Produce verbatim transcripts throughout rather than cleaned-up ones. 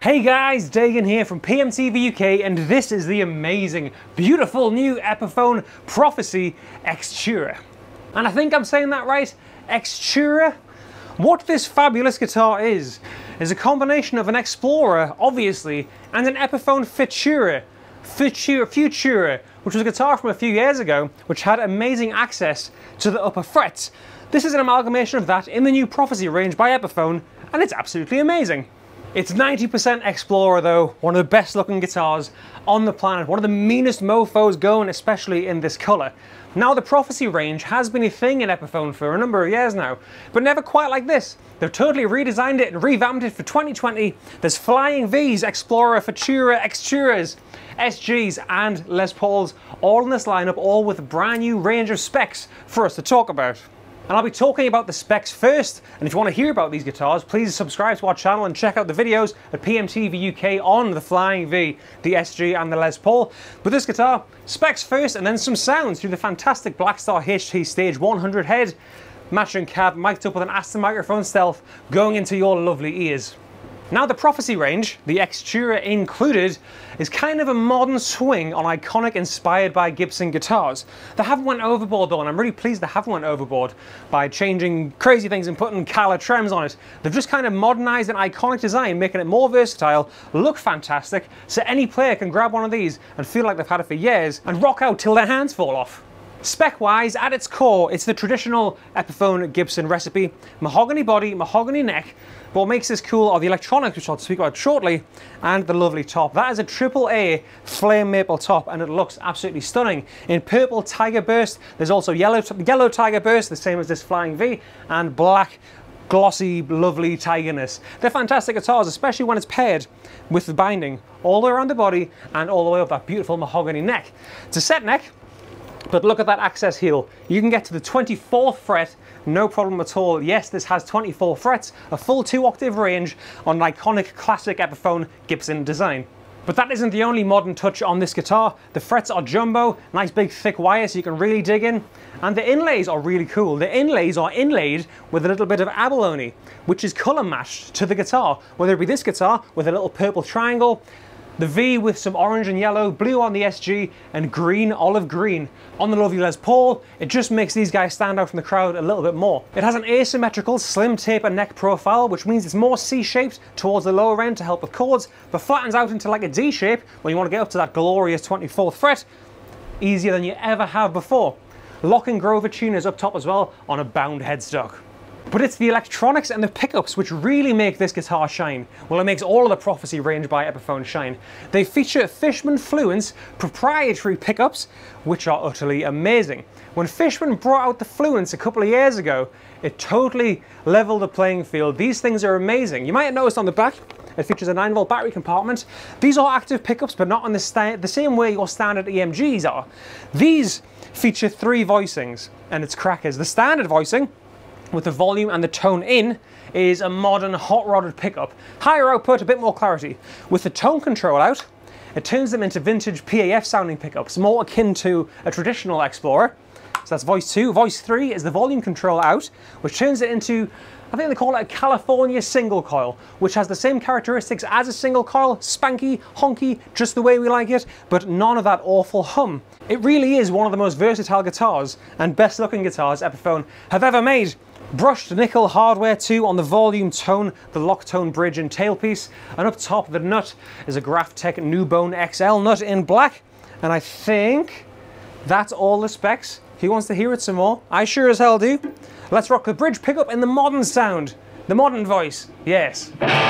Hey guys, Dagan here from P M T V U K, and this is the amazing, beautiful new Epiphone Prophecy Extura. And I think I'm saying that right, Extura? What this fabulous guitar is, is a combination of an Explorer, obviously, and an Epiphone Futura, Futura, Futura, which was a guitar from a few years ago, which had amazing access to the upper frets. This is an amalgamation of that in the new Prophecy range by Epiphone, and it's absolutely amazing. It's ninety percent Explorer though, one of the best looking guitars on the planet, one of the meanest mofos going, especially in this colour. Now the Prophecy range has been a thing in Epiphone for a number of years now, but never quite like this. They've totally redesigned it and revamped it for twenty twenty. There's Flying V's, Explorer, Futura, Exturas, S Gs and Les Pauls all in this lineup, all with a brand new range of specs for us to talk about. And I'll be talking about the specs first, and if you want to hear about these guitars, please subscribe to our channel and check out the videos at P M T V U K on the Flying V, the S G and the Les Paul. But this guitar, specs first and then some sounds through the fantastic Blackstar H T Stage one hundred head, matching cab, mic'd up with an Aston microphone stealth, going into your lovely ears. Now the Prophecy range, the Extura included, is kind of a modern swing on iconic inspired by Gibson guitars. They haven't went overboard though, and I'm really pleased they haven't went overboard by changing crazy things and putting colour trems on it. They've just kind of modernised an iconic design, making it more versatile, look fantastic, so any player can grab one of these and feel like they've had it for years and rock out till their hands fall off. Spec-wise, at its core, it's the traditional Epiphone Gibson recipe, mahogany body, mahogany neck, but what makes this cool are the electronics, which I'll speak about shortly, and the lovely top. That is a triple A flame maple top, and it looks absolutely stunning. In purple Tiger Burst, there's also yellow, yellow Tiger Burst, the same as this Flying V, and black glossy, lovely tigerness. They're fantastic guitars, especially when it's paired with the binding all the way around the body and all the way up that beautiful mahogany neck. It's a set neck, but look at that access heel. You can get to the twenty-fourth fret, no problem at all. Yes, this has twenty-four frets, a full two octave range on an iconic classic Epiphone Gibson design. But that isn't the only modern touch on this guitar. The frets are jumbo, nice big thick wire so you can really dig in. And the inlays are really cool. The inlays are inlaid with a little bit of abalone, which is colour matched to the guitar. Whether it be this guitar with a little purple triangle, the V with some orange and yellow, blue on the S G, and green, olive green on the lovely Les Paul. It just makes these guys stand out from the crowd a little bit more. It has an asymmetrical SlimTaper neck profile, which means it's more C-shaped towards the lower end to help with chords, but flattens out into like a D shape when you want to get up to that glorious twenty-fourth fret, easier than you ever have before. Lock and Grover tuners up top as well on a bound headstock. But it's the electronics and the pickups which really make this guitar shine. Well, it makes all of the Prophecy range by Epiphone shine. They feature Fishman Fluence proprietary pickups, which are utterly amazing. When Fishman brought out the Fluence a couple of years ago, it totally leveled the playing field. These things are amazing. You might have noticed on the back, it features a nine volt battery compartment. These are active pickups, but not in the, the same way your standard E M Gs are. These feature three voicings, and it's crackers. The standard voicing, with the volume and the tone in, is a modern hot rodded pickup. Higher output, a bit more clarity. With the tone control out, it turns them into vintage P A F sounding pickups, more akin to a traditional Explorer. So that's voice two. Voice three is the volume control out, which turns it into, I think they call it a California single coil, which has the same characteristics as a single coil, spanky, honky, just the way we like it, but none of that awful hum. It really is one of the most versatile guitars and best looking guitars Epiphone have ever made. Brushed nickel hardware too on the volume, tone, the lock tone bridge and tailpiece, and up top the nut is a Graph Tech NuBone X L nut in black, and I think that's all the specs. He wants to hear it some more. I sure as hell do. Let's rock the bridge pickup in the modern sound, the modern voice, yes.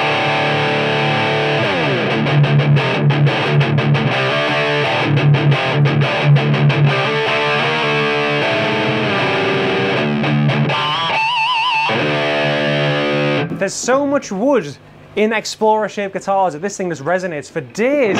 There's so much wood in Explorer shaped guitars that this thing just resonates for days.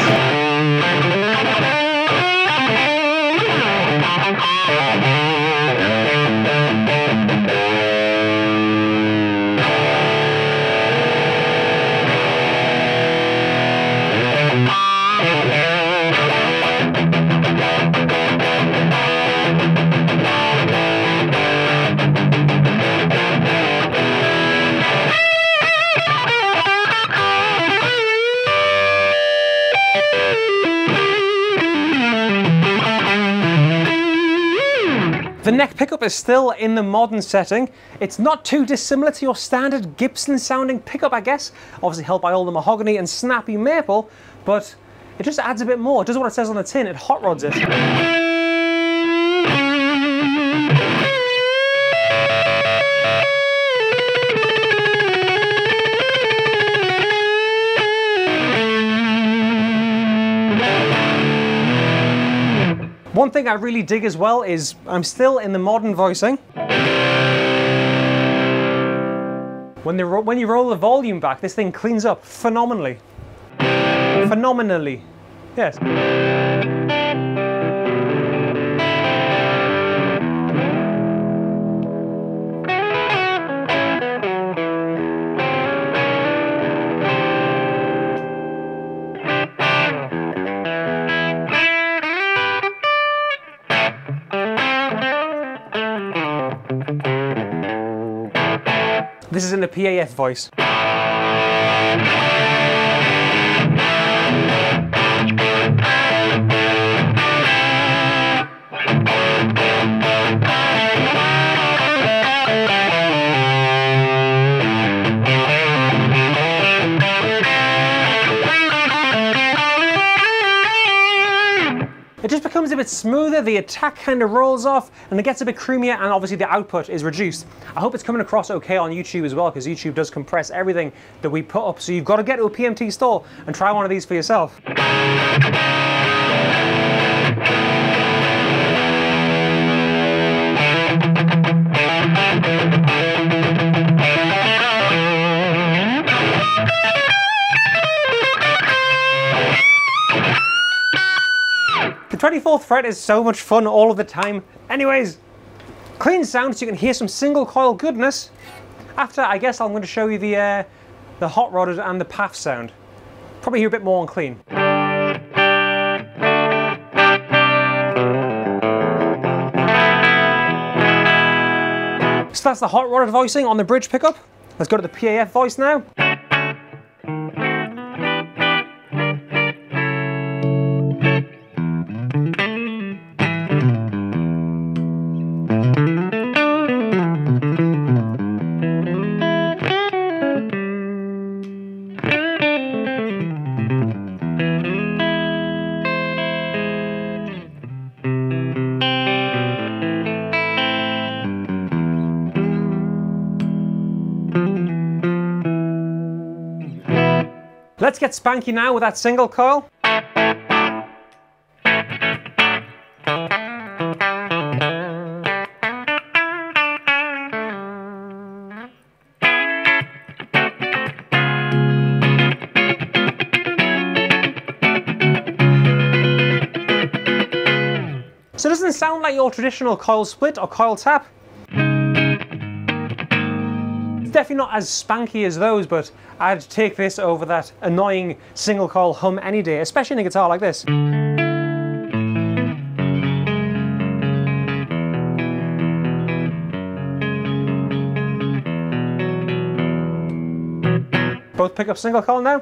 neck pickup is still in the modern setting. It's not too dissimilar to your standard Gibson sounding pickup, I guess. Obviously helped by all the mahogany and snappy maple, but it just adds a bit more. It does what it says on the tin, it hot rods it. One thing I really dig as well is I'm still in the modern voicing. When, they when you roll the volume back, this thing cleans up phenomenally. Phenomenally. Yes. This is in the P A F voice. It just becomes a bit smoother, the attack kind of rolls off, and it gets a bit creamier, and obviously the output is reduced. I hope it's coming across okay on YouTube as well, because YouTube does compress everything that we put up, so you've got to get to a P M T store and try one of these for yourself. The twenty-fourth fret is so much fun all of the time. Anyways, clean sound so you can hear some single coil goodness. After, I guess I'm going to show you the, uh, the hot rodded and the P A F sound. Probably hear a bit more on clean. So that's the hot rodded voicing on the bridge pickup. Let's go to the P A F voice now. Let's get spanky now with that single coil. So it doesn't sound like your traditional coil split or coil tap. Definitely not as spanky as those, but I'd take this over that annoying single coil hum any day, especially in a guitar like this. Both pick up single coil now.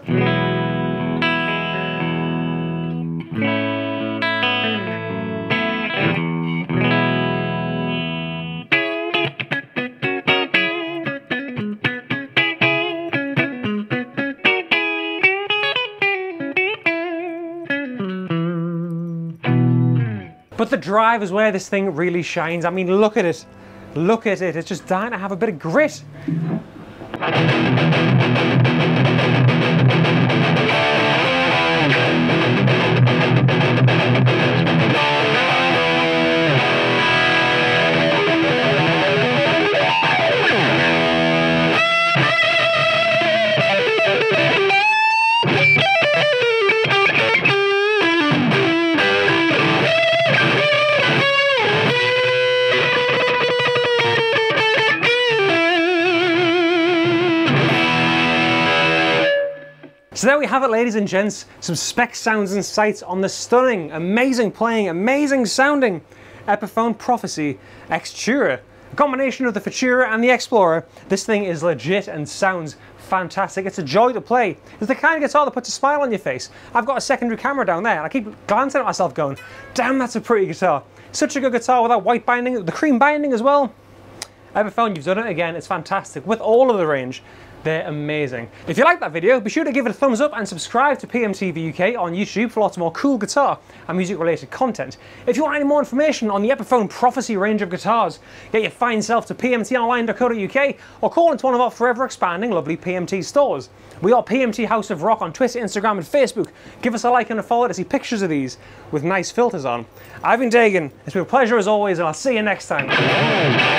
But the drive is where this thing really shines. I mean, look at it. Look at it. It's just dying to have a bit of grit. So there we have it, ladies and gents, some spec sounds and sights on the stunning, amazing playing, amazing sounding Epiphone Prophecy Extura. A combination of the Futura and the Explorer. This thing is legit and sounds fantastic. It's a joy to play. It's the kind of guitar that puts a smile on your face. I've got a secondary camera down there and I keep glancing at myself going, damn, that's a pretty guitar. Such a good guitar with that white binding, the cream binding as well. Epiphone, you've done it again. It's fantastic with all of the range. They're amazing. If you like that video, be sure to give it a thumbs up and subscribe to P M T V U K on YouTube for lots more cool guitar and music related content. If you want any more information on the Epiphone Prophecy range of guitars, get your fine self to p m t online dot co dot u k or call into one of our forever expanding lovely P M T stores. We are P M T House of Rock on Twitter, Instagram and Facebook. Give us a like and a follow to see pictures of these with nice filters on. I've been Dagan. It's been a pleasure as always, and I'll see you next time.